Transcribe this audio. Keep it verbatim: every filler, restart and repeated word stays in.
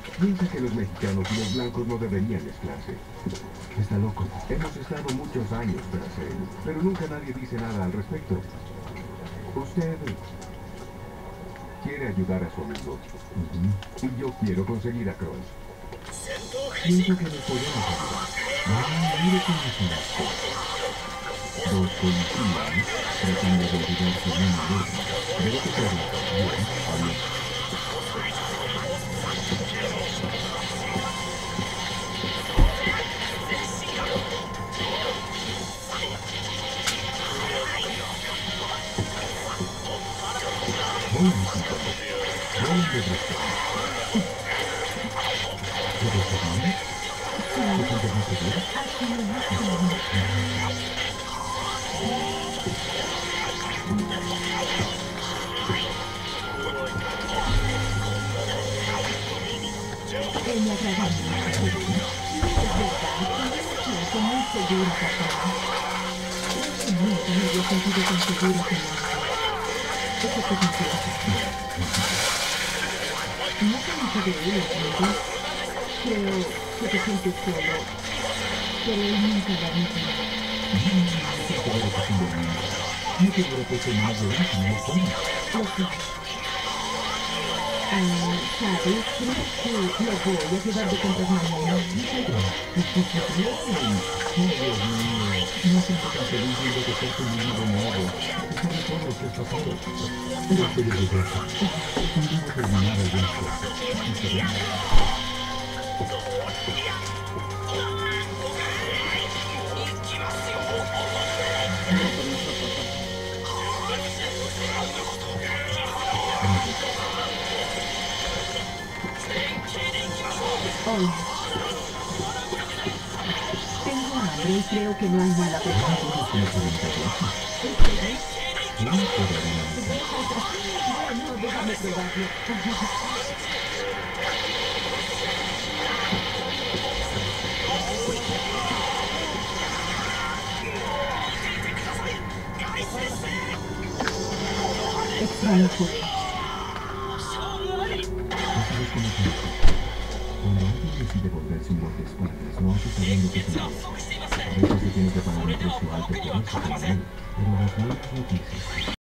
Piensa que los mexicanos y los blancos no deberían mezclarse. Está loco. Hemos estado muchos años tras él, pero nunca nadie dice nada al respecto. Usted quiere ayudar a su amigo. Uh-huh. Y yo quiero conseguir a Cross. Pienso que nos podemos ayudar. Ah, mire cómo son las cosas. Dos policías tratando de olvidarse uno de otro. Debo que sea bien. Adiós. Voy a visitarlo. Voy a regresar. ¿Puedes seguirme? ¿Te sientes más segura? Ella agrada mucho. Es verdad, me siento muy segura, papá. Nunca me había sentido tan segura como ahora. Eso te confieso. No conozco de él, amigo. Creo que te sientes solo, pero él nunca va a admitir. No te hubiera puesto más de él si no lo pones. Lo sé. Ah, ¿sabes? Creo que lo voy a llevar de compras mañana. Oh, Dios mío. No siento tan feliz viendo que ser conmigo de nuevo. Y sobre todo lo que has pasado. Pero estoy de regreso. Debo terminar algunas cosas. ¿Está bien? Hola. Tengo hambre y creo que no hay nada preparado. ¿Cómo podemos hacerlo? Sí, todavía no. Bueno, déjame probarlo. Extraño fue. ¿Sabes cómo se hace? Cuando alguien decide volverse un guardaespaldas, lo hace sabiendo que se merece. A veces se tiene que pagar un precio alto por eso, como él, pero las malas noticias